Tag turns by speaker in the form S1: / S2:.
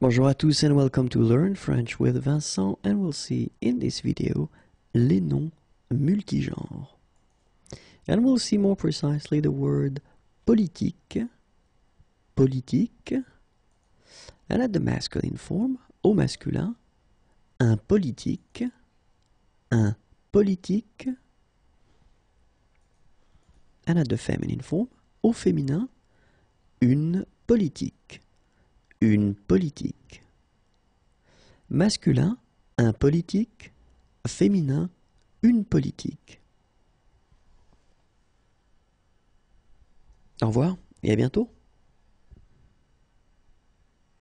S1: Bonjour à tous and welcome to Learn French with Vincent, and we'll see in this video les noms multigenres. And we'll see more precisely the word politique, politique, and at the masculine form, au masculin, un politique, and at the feminine form, au féminin, une politique. Une politique. Masculin, un politique. Féminin, une politique. Au revoir et à bientôt.